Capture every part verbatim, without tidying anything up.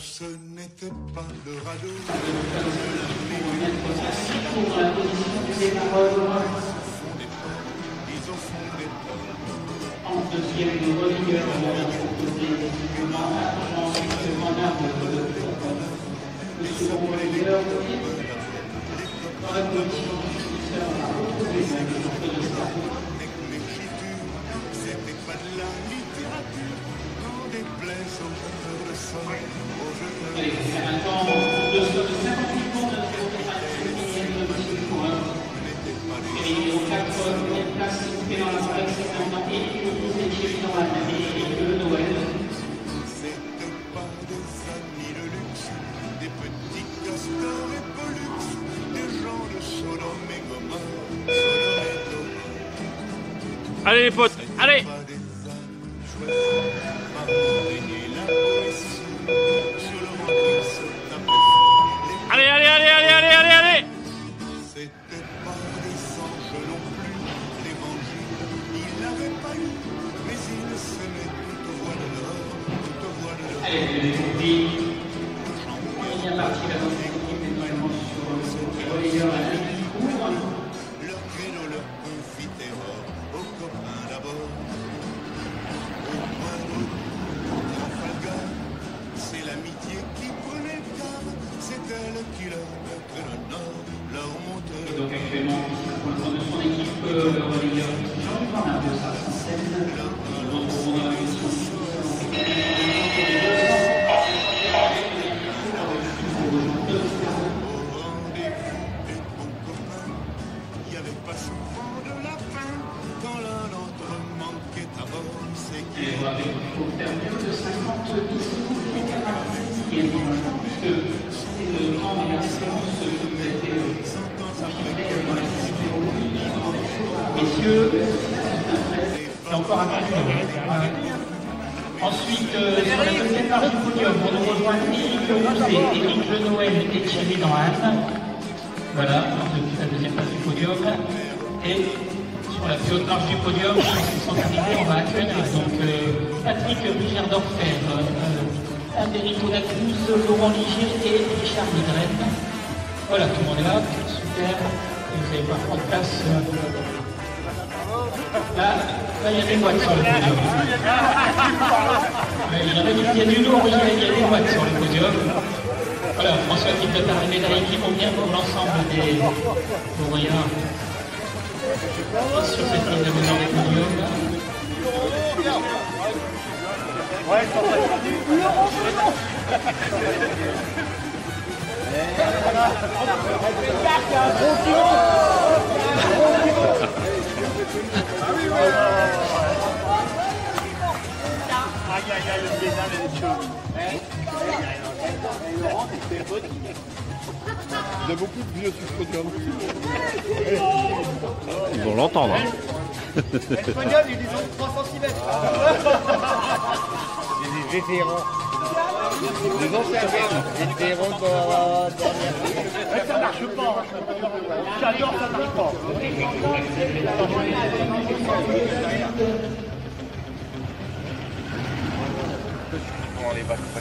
ce n'était pas le radeau. Merci pour la position des paroles. Ils ont fondé En deuxième de rigueur, on a proposé également le mandat de second rigueur. Dans la position du successeur, on a retrouvé le de ça. c'était pas de la littérature. Quand des plaies au cœur de soleil, au jeu de Allez, on fait maintenant de cinquante-huit points de zéro virgule cinq de monsieur Courant. Et au quatrième place, s'il vous plaît, dans la salle, c'est maintenant Élie et Thierry Noël et le Noël. C'était pas des amis de luxe, des petits castors et pollux, des gens de Sodome et Gomorrhe, Sodome et Gomorrhe. Allez les potes, allez! Pas des amis choisis par enrayer la poésie, sur le ventre se tapaient Allez, allez, allez, allez, allez, allez, allez! C'était pas des anges non plus, l'évangile, il l'avait pas lu, mais il s'aimait toute voix de l'or, toute voix de l'or. Allez, on est bien parti là dans cette équipe, également sur les relayeurs à la ligne court. Leur créneau, leur confitéreur, aux copains d'abord. Au point de Trafalgar, c'est l'amitié qui prenait le quart, c'est elle qui leur montrait le nord, leur montrait Et le donc actuellement, pour le compte de son équipe, le relayeur Jean-Luc Barnard de Sarcelles. Nous retrouvons dans la mission Et voilà, au terme de cinquante-dix secondes et quarante-septième, puisque c'est le temps des références que vous avez été confirmé dans la question. Messieurs, c'est encore un peu. Ensuite, euh, sur la deuxième marche du podium, on nous rejoint Éric Rousset, Éric Le Noël et Thierry Noël. Voilà, depuis la deuxième place du podium. Et sur la plus haute marche du podium, ils sont arrivés, on va accueillir donc euh, Patrick Bigerdorfer, euh, Américo Lacruz, Laurent Ligier et Richard Migraine. Voilà, tout le monde est là, super. Et vous allez pouvoir prendre place. Euh, là, là, il y a des boîtes sur le podium. Il y, a, il y a du lourd, il y a, il y a des boîtes sur le podium. Voilà, François Philippe de Paris Médaille qui vont bien pour l'ensemble des lauréats sur cette ligne de mesure des podiums. Aïe aïe aïe, le pédale et les choses. Il y a beaucoup de vieux sur le podium. Ils vont l'entendre. Hein. Espagnol, ils ont trois centimètres. Des vétérans. Des anciens des vétérans dans la... Ça marche pas. J'adore, ça marche pas. On les va pas.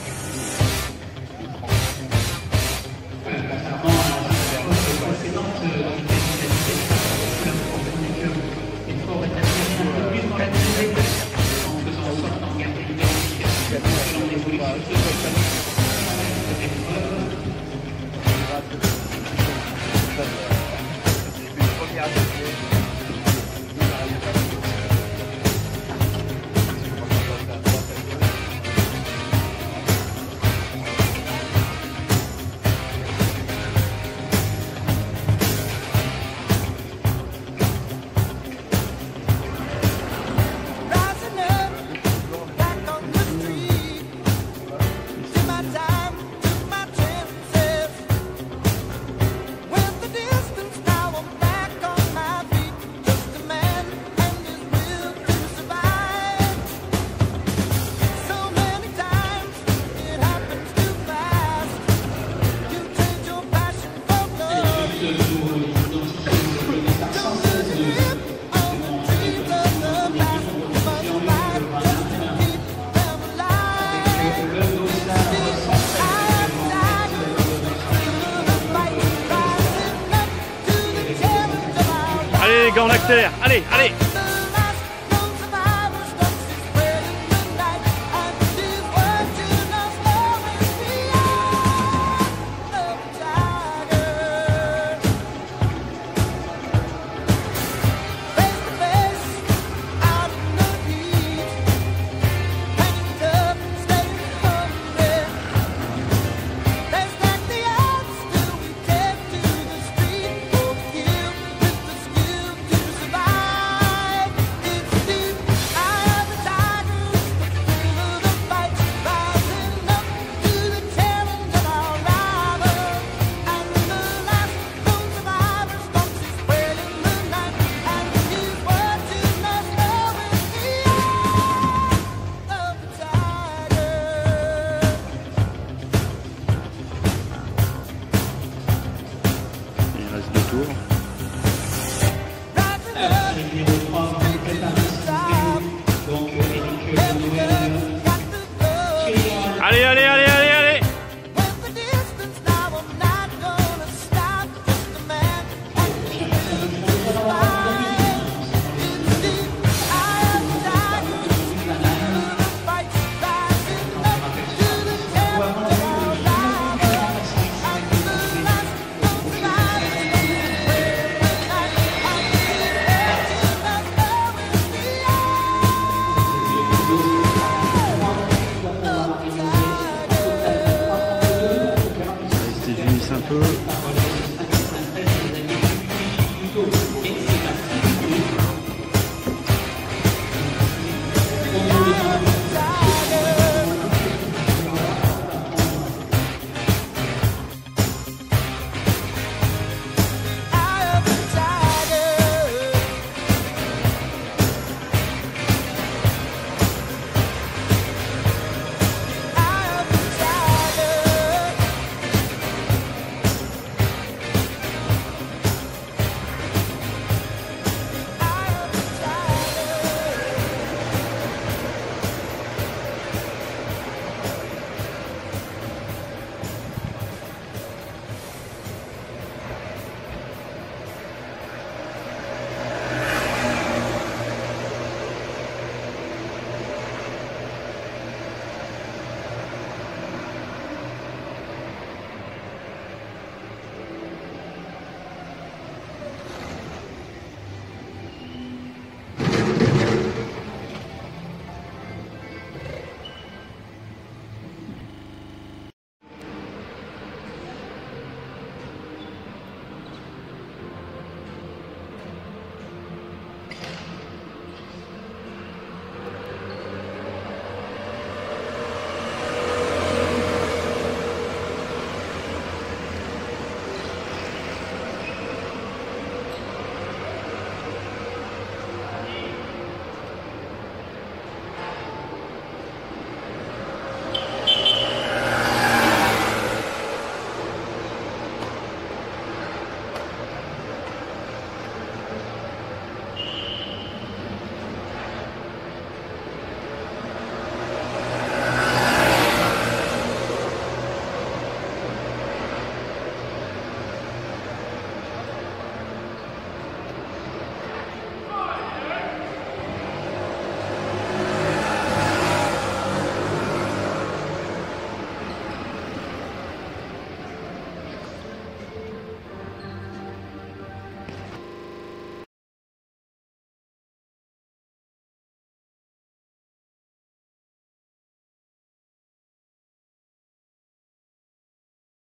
Allez les gars, on accélère. Allez, allez.